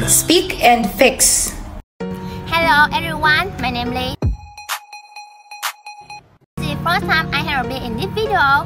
Speak and Fix. Hello everyone, my name is Lee. This is the first time I have been in this video.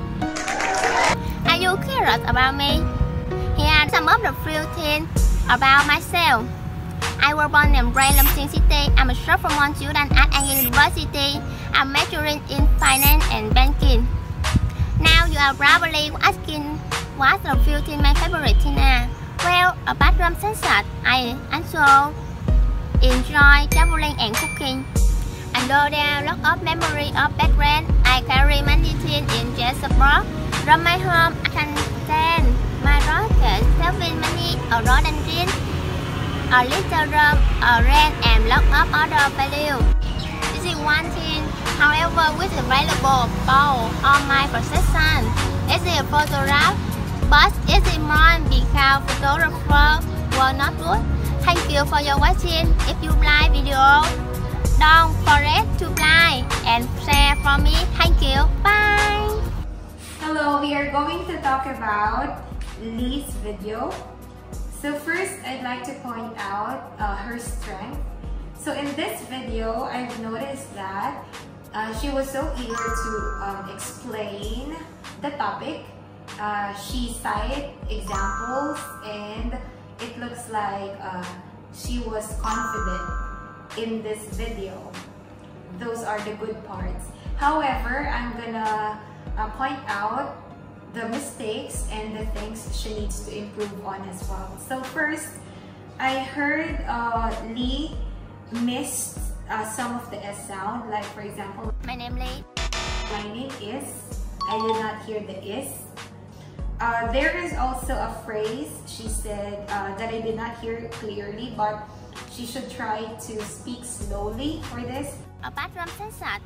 Are you curious about me? Here are some of the few things about myself. I was born and raised in Long City. I'm a sophomore student at An University. I'm majoring in finance and banking. Now you are probably asking what the few things my favorite things are. Well, apart from sunset, I also enjoy traveling and cooking. And though there are a lot of memories of background, I carry many things in just abroad. From my home, I can stand my rocket, having money, a rhododendron, a little room, a rent, and lot of other value. This is one thing, however, which is available on my possession. It's a photograph, but it's more because photographers were not good. Thank you for your watching. If you like video, don't forget to like and share for me. Thank you. Bye. Hello, we are going to talk about Lee's video. So first, I'd like to point out her strength. So in this video, I've noticed that she was so eager to explain the topic. She cited examples and it looks like she was confident in this video. Those are the good parts. However, I'm gonna point out the mistakes and the things she needs to improve on as well. So first, I heard Lee missed some of the S sound, like for example, my name Lee. My name is. I did not hear the is. There is also a phrase she said that I did not hear clearly, but she should try to speak slowly for this. Apart from sunset.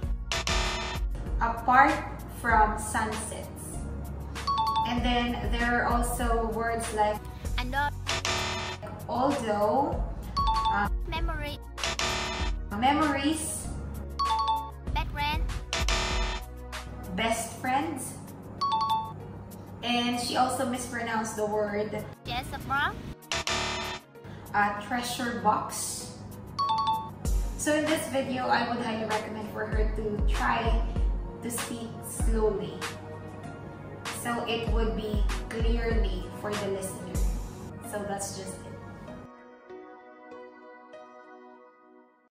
Apart from sunsets. And then there are also words like and although, memory, memories, background, best friends. And she also mispronounced the word just abroad, treasure box. So in this video, I would highly recommend for her to try to speak slowly, so it would be clearly for the listener. So that's just it.